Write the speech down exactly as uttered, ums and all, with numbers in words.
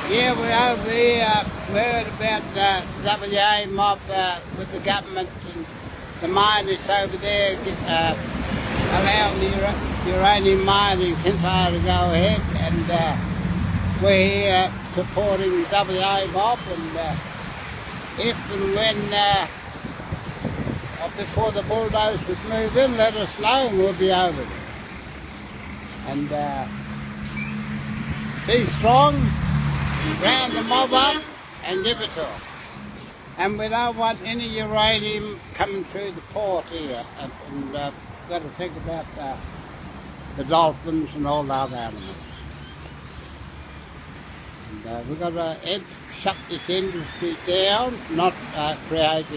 Yeah, we're over here. Uh, we heard about uh, W A mob uh, with the government and the miners over there get, uh, allowing the ur uranium mining in Kintyre to go ahead, and uh, we're here supporting the W A mob, and uh, if and when uh, or before the bulldozers move in, let us know and we'll be over there. And uh, be strong, round the mob up and give it to them. And we don't want any uranium coming through the port here. And, and uh, we've got to think about uh, the dolphins and all the other animals. And uh, we've got to ed shut this industry down, not uh, create